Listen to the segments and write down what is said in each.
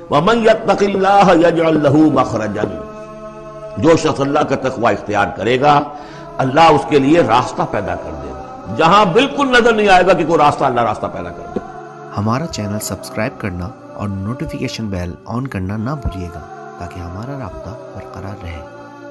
وَمَن يَتَّقِ اللَّهَ يَجْعَل لَّهُ مَخْرَجًا، جو شخص اللہ کا تقوی اختیار کرے گا اللہ اس کے لیے راستہ پیدا کر دے گا، جہاں بالکل نظر نہیں آئے گا کہ کوئی راستہ، اللہ راستہ پیدا کر دے گا۔ ہمارا چینل سبسکرائب کرنا اور نوٹیفیکیشن بیل آن کرنا نہ بھولیے گا تاکہ ہمارا رابطہ برقرار رہے۔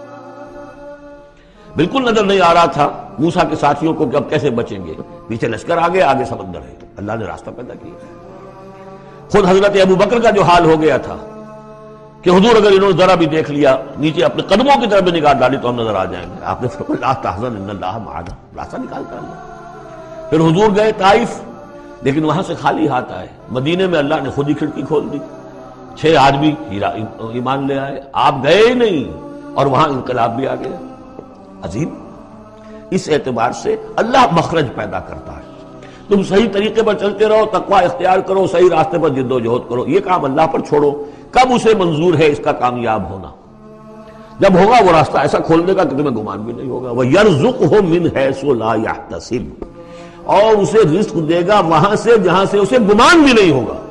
بالکل نظر نہیں آ رہا تھا موسیٰ کے ساتھیوں کو کہ اب کیسے بچیں گے، پیچھے لشکر آگے، آگے سمندر ہے، اللہ نے راستہ پیدا کیا۔ خود حضرت ابو بکر کا جو حال ہو گیا تھا کہ حضور اگر انہوں نے ذرا بھی دیکھ لیا، نیچے اپنے قدموں کی طرف بھی نگاہ ڈالی تو ہم نظر آ جائیں گے، آپ نے فرمایا لا تحزن ان اللہ معنا، راستہ نکالتا اللہ۔ پھر حضور گئے طائف، لیکن وہاں سے خالی ہاتھ آئے۔ مدینے میں اللہ نے خود ہی کھڑکی کھول دی، 6 آدمی ایمان لے آئے، آپ گئے ہی نہیں اور وہاں انقلاب بھی آ گیا۔ عظیم، اس اعتبار سے اللہ مخرج پیدا کرتا ہے۔ تم صحیح طریقے پر چلتے رہو، تقوی اختیار کرو، صحیح راستے پر جد و جہد کرو، یہ کام اللہ پر چھوڑو، کب اسے منظور ہے اس کا کامیاب ہونا؟ جب ہوگا وہ راستہ ایسا کھول دے گا کہ تمہیں گمان بھی نہیں ہوگا۔ وَيَرْزُقْهُ مِنْ حَيْثُ لَا يَحْتَسِبُ، اور اسے رزق دے گا وہاں سے جہاں سے اسے گمان بھی نہیں ہوگا۔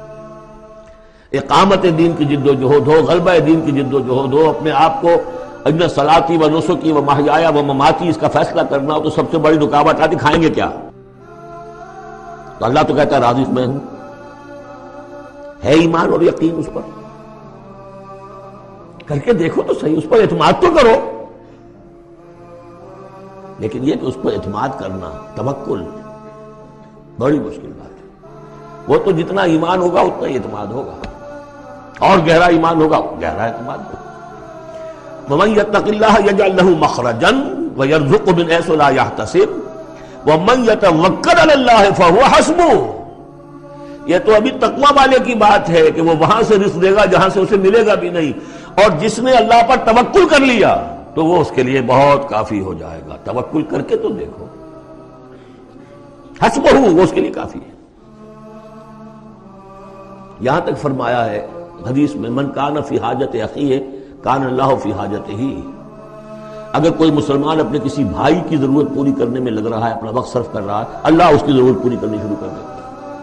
اقامت دین کی جد و جہد ہو، غلبہ دین کی جد و جہد ہو، اپنے آپ کو ان صلاتی و نسکی و محیایا و مماتی اس کا فیصلہ کرنا ہو تو سب سے بڑی رکاوٹ آتی کھائیں گے کیا؟ تو اللہ تو کہتا ہے رازق میں ہوں، ہے ایمان اور یقین اس پر، کر کے دیکھو تو صحیح، اس پر اعتماد تو کرو۔ لیکن یہ کہ اس پر اعتماد کرنا، توکل، بڑی مشکل بات ہے۔ وہ تو جتنا ایمان ہوگا اتنا ہی اعتماد ہوگا، اور گہرا ایمان ہوگا گہرا اعتماد ہوگا۔ وَمَن يَتَّقِ اللَّهَ يَجْعَل لَّهُ مَخْرَجًا وَيَرْزُقْهُ مِنْ حَيْثُ لَا يَحْتَسِبُ وَمَن يَتَوَكَّلْ عَلَى اللَّهِ فَهُوَ حَسْبُهُ۔ یہ تو ابھی تقوی والے کی بات ہے کہ وہ وہاں سے رزق دے گا جہاں سے اسے ملے گا بھی نہیں، اور جس نے اللہ پر توکل کر لیا تو وہ اس کے لیے بہت کافی ہو جائے گا۔ توکل کر کے تو دیکھو، حسبہ، وہ اس کے لیے کافی ہے۔ یہاں تک فرمایا ہے حدیث میں من کان فی حاجت اخیہ کان اللہ فی حاجتہ، اگر کوئی مسلمان اپنے کسی بھائی کی ضرورت پوری کرنے میں لگ رہا ہے، اپنا وقت صرف کر رہا ہے، اللہ اس کی ضرورت پوری کرنی شروع کر دیتا ہے۔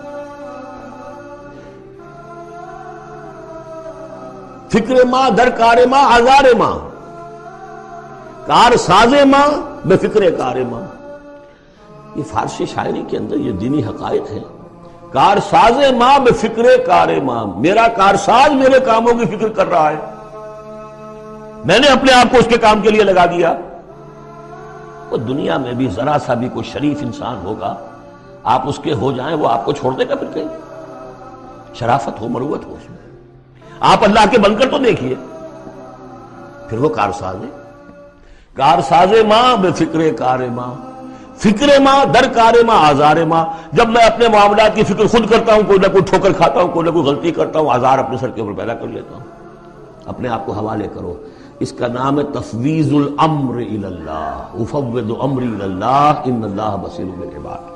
فکر ماں در کار ماں آزار ماں، کار ساز ماں بے فکر کار ماں، یہ فارسی شاعری کے اندر یہ دینی حقائق ہے۔ کار ساز ماں بے فکر کار ماں، میرا کارساز میرے کاموں کی فکر کر رہا ہے، میں نے اپنے آپ کو اس کے کام کے لیے لگا دیا۔ وہ دنیا میں بھی ذرا سا بھی کوئی شریف انسان ہوگا، آپ اس کے ہو جائیں، وہ آپ کو چھوڑ دے گا پھر کہیں؟ شرافت ہو، مروت ہو اس میں، آپ اللہ کے بن کر تو دیکھیے، پھر وہ کارساز ہے۔ کارساز ماں بے فکر کار ماں، فکر ماں در کار ماں آزار ماں، جب میں اپنے معاملات کی فکر خود کرتا ہوں، کوئی نہ کوئی ٹھوکر کھاتا ہوں، کوئی نہ کوئی غلطی کرتا ہوں، آزار اپنے سر کے اوپر پیدا کر لیتا ہوں۔ اپنے آپ کو حوالے کرو، اس کا نام ہے تفویض الامر الی اللہ، افوض امری الی اللہ ان اللہ بصیر بالعباد۔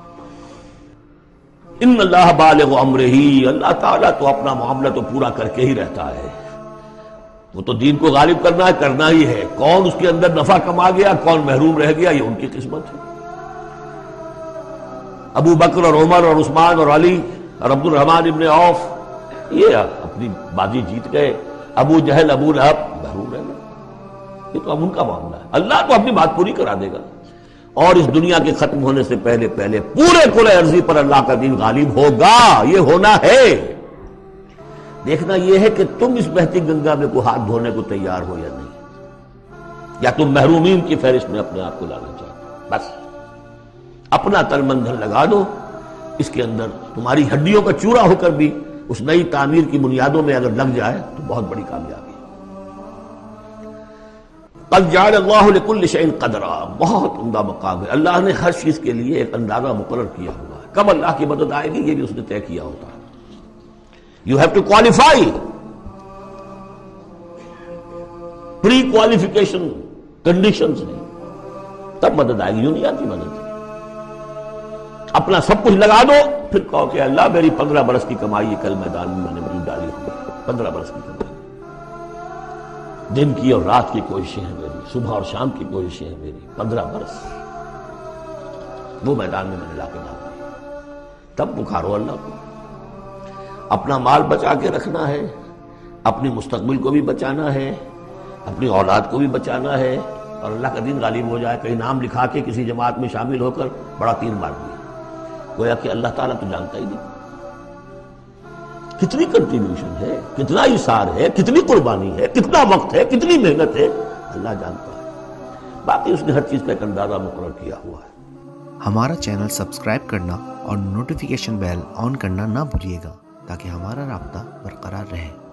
ان اللہ بالغ امرہ، اللہ تعالیٰ تو اپنا معاملہ تو پورا کر کے ہی رہتا ہے، وہ تو دین کو غالب کرنا ہے، کرنا ہی ہے۔ کون اس کے اندر نفع کما گیا، کون محروم رہ گیا، یہ ان کی قسمت ہے۔ ابو بکر اور عمر اور عثمان اور علی اور عبد الرحمن ابن عوف یہ اپنی بازی جیت گئے، ابو جہل ابو لہب محروم رہ گئے، یہ تو اب ان کا معاملہ ہے۔ اللہ تو اپنی بات پوری کرا دے گا، اور اس دنیا کے ختم ہونے سے پہلے پہلے پورے کل ارضی پر اللہ کا دین غالب ہوگا، یہ ہونا ہے۔ دیکھنا یہ ہے کہ تم اس بہتی گنگا میں کو ہاتھ دھونے کو تیار ہو یا نہیں، یا تم محرومین کی فہرست میں اپنے آپ کو لانا چاہتے ہو۔ بس اپنا تن من دھن لگا دو اس کے اندر، تمہاری ہڈیوں کا چورا ہو کر بھی اس نئی تعمیر کی بنیادوں میں اگر لگ جائے تو بہت بڑی کامیابی ہے۔ قد جعل اللہ لکل شیء قدرا، بہت عمدہ مقام ہے، اللہ نے ہر چیز کے لیے ایک اندازہ مقرر کیا ہوا ہے، کب اللہ کی مدد آئے گی یہ بھی اس نے طے کیا ہوتا ہے۔ You have to qualify، pre qualification conditions ہیں، تب مدد آئے گی، یوں نہیں آتی مدد۔ اپنا سب کچھ لگا دو، پھر کہو کہ اللہ میری 15 برس کی کمائی کل میدان میں نے مجھے ڈالی ہوئی، 15 برس کی کمائی، دن کی اور رات کی کوششیں ہیں میری، صبح اور شام کی کوششیں ہیں میری، 15 برس وہ میدان میں نے لا کے ڈال دی، تب پکارو اللہ کو۔ اپنا مال بچا کے رکھنا ہے، اپنی مستقبل کو بھی بچانا ہے، اپنی اولاد کو بھی بچانا ہے، اور اللہ کا دین غالب ہو جائے۔ کہیں نام لکھا کے کسی جماعت میں شامل ہو کر بڑا تیر مار دیا، گویا کہ اللہ تعالیٰ تو جانتا ہی نہیں کتنی کنٹریبیوشن ہے، کتنا اثار ہے، کتنی قربانی ہے، کتنا وقت ہے، کتنی محنت ہے، اللہ جانتا ہے۔ باقی اس نے ہر چیز کا ایک اندازہ مقرر کیا ہوا ہے۔ ہمارا چینل سبسکرائب کرنا اور نوٹیفیکیشن بیل آن کرنا نہ بھولیے گا تاکہ ہمارا رابطہ برقرار رہے۔